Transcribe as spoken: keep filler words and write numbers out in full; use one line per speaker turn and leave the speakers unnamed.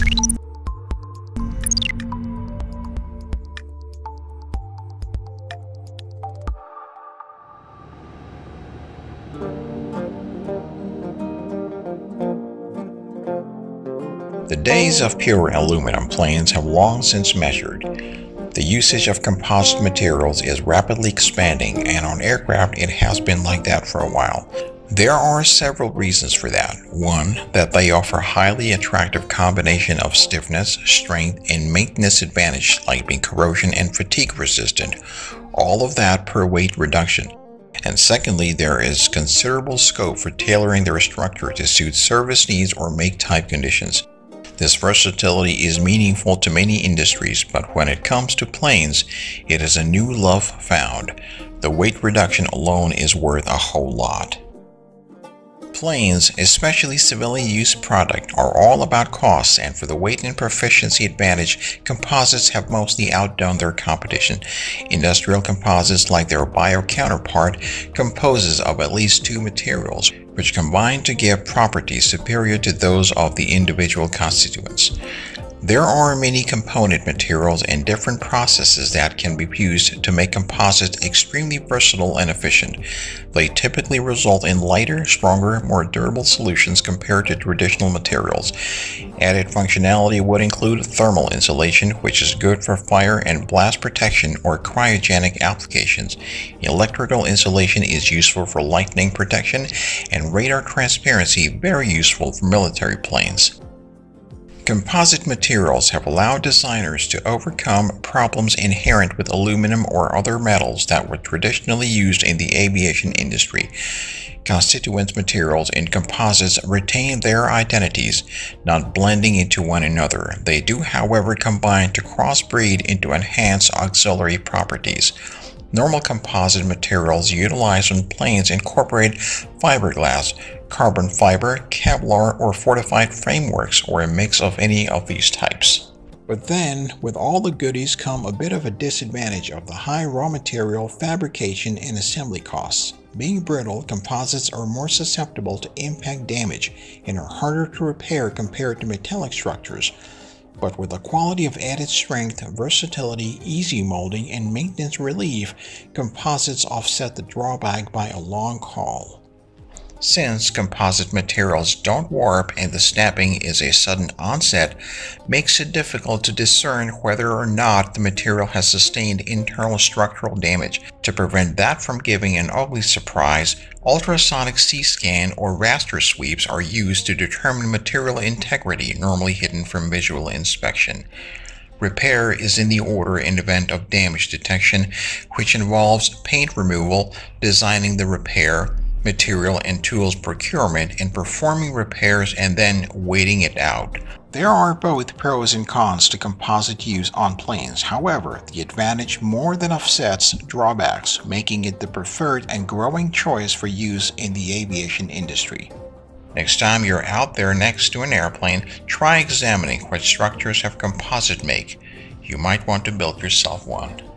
The days of pure aluminum planes have long since measured. The usage of composite materials is rapidly expanding, and on aircraft it has been like that for a while. There are several reasons for that. One, that they offer a highly attractive combination of stiffness, strength, and maintenance advantage like being corrosion and fatigue resistant, all of that per weight reduction. And secondly, there is considerable scope for tailoring their structure to suit service needs or make type conditions. This versatility is meaningful to many industries, but when it comes to planes, it is a new love found. The weight reduction alone is worth a whole lot. Planes, especially civilian use product, are all about costs, and for the weight and proficiency advantage, composites have mostly outdone their competition. Industrial composites, like their bio counterpart, composes of at least two materials, which combine to give properties superior to those of the individual constituents. There are many component materials and different processes that can be used to make composites extremely versatile and efficient. They typically result in lighter, stronger, more durable solutions compared to traditional materials. Added functionality would include thermal insulation, which is good for fire and blast protection or cryogenic applications. Electrical insulation is useful for lightning protection, and radar transparency very useful for military planes. Composite materials have allowed designers to overcome problems inherent with aluminum or other metals that were traditionally used in the aviation industry. Constituent materials in composites retain their identities, not blending into one another. They do, however, combine to crossbreed into enhanced auxiliary properties. Normal composite materials utilized on planes incorporate fiberglass, carbon fiber, Kevlar, or fortified frameworks, or a mix of any of these types. But then, with all the goodies come a bit of a disadvantage of the high raw material, fabrication, and assembly costs. Being brittle, composites are more susceptible to impact damage and are harder to repair compared to metallic structures. But with the quality of added strength, versatility, easy molding, and maintenance relief, composites offset the drawback by a long haul. Since composite materials don't warp and the snapping is a sudden onset, makes it difficult to discern whether or not the material has sustained internal structural damage. To prevent that from giving an ugly surprise, ultrasonic C-scan or raster sweeps are used to determine material integrity, normally hidden from visual inspection. Repair is in the order in event of damage detection, which involves paint removal, designing the repair, material and tools procurement, and performing repairs and then waiting it out. There are both pros and cons to composite use on planes. However, the advantage more than offsets drawbacks, making it the preferred and growing choice for use in the aviation industry. Next time you're out there next to an airplane, try examining what structures have composite make. You might want to build yourself one.